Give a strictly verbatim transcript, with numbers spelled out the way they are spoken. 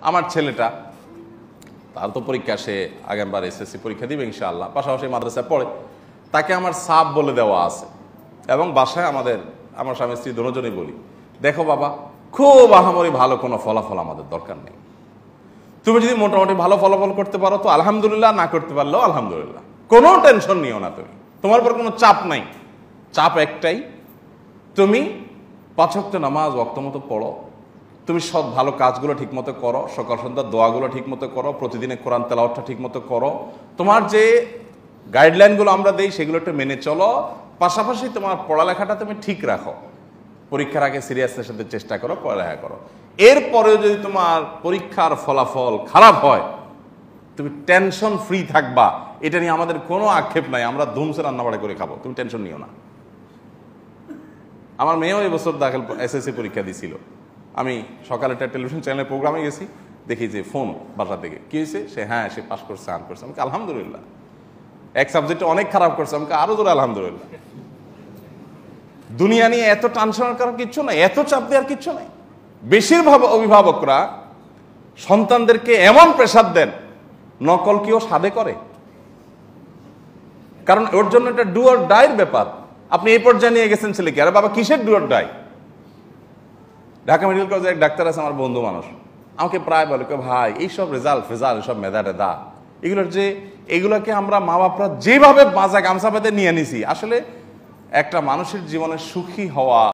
আমার ছেলেটা, তার তো পরীক্ষা, সে আগেরবার এসএসসি পরীক্ষা দিবে ইনশাআল্লাহ, পাশাপাশি মাদ্রাসায় পড়ে, তাকে আমার সাব বলে দেওয়া আছে। এবং বাসায় আমাদের আমার স্বামী স্ত্রী দুজনেই বলি, দেখো বাবা, খুব আহামরি ভালো কোনো ফলাফল আমাদের দরকার নেই। তুমি যদি মোটামুটি ভালো ফলাফল করতে পারো তো আলহামদুলিল্লাহ, না করতে পারলেও আলহামদুলিল্লাহ, কোনো টেনশন নিও না। তুমি, তোমার উপর কোনো চাপ নাই। চাপ একটাই, তুমি পাঁচ ওয়াক্ত নামাজ ওয়াক্ত মতো পড়ো, তুমি সব ভালো কাজগুলো ঠিকমতো করো, সকাল সন্ধ্যার দোয়াগুলো ঠিকমতো করো, প্রতিদিনে কোরআন তেলাওয়াতটা ঠিকমতো করো, তোমার যে গাইডলাইনগুলো আমরা দেই সেগুলো একটু মেনে চলো, পাশাপাশি তোমার পড়ালেখাটা তুমি ঠিক রাখো, পরীক্ষার আগে সিরিয়াসনেস সাথে চেষ্টা করো, পড়ালেখা করো। এরপরেও যদি তোমার পরীক্ষার ফলাফল খারাপ হয়, তুমি টেনশন ফ্রি থাকবা, এটা নিয়ে আমাদের কোনো আক্ষেপ নাই, আমরা ধুমসে রান্নাবাড়া করে খাবো, তুমি টেনশন নিও না। আমার মেয়েও এবছর দাখিল এসএসসি পরীক্ষা দিছিল। আমি সকালে একটা টেলিভিশন চ্যানেলের প্রোগ্রামে গেছি, দেখি যে ফোন বাসা থেকে, কি হয়েছে, সে হ্যাঁ সে পাস করছে, আর্ন করছে। আমাকে আলহামদুলিল্লাহ। এক সাবজেক্টে অনেক খারাপ করছে, আমাকে আরো জোরে আলহামদুলিল্লাহ। দুনিয়া নিয়ে এত টেনশন করার কিচ্ছু নাই, এত চাপ দেওয়ার কিচ্ছু নাই। বেশিরভাগ অভিভাবকরা সন্তানদেরকে এমন প্রেসার দেন, নকল কেউ সাধে করে, কারণ ওর জন্য এটা ডু অর ডাইয়ের ব্যাপার। আপনি এই পর্যায়ে নিয়ে গেছেন ছেলেকে, আরে বাবা কিসের do or die? Dhaka medical কলেজে এক ডাক্তার আছে, আমার বন্ধু মানুষ, আমাকে প্রায় বলে, ভাই এইসব রেজাল্ট ফেজাল্ট এসব মেধা টেদা এগুলোর যে এগুলোকে আমরা মা বাপরা যেভাবে মাজা গামছা পেতে নিয়ে নিছি, আসলে একটা মানুষের জীবনে সুখী হওয়া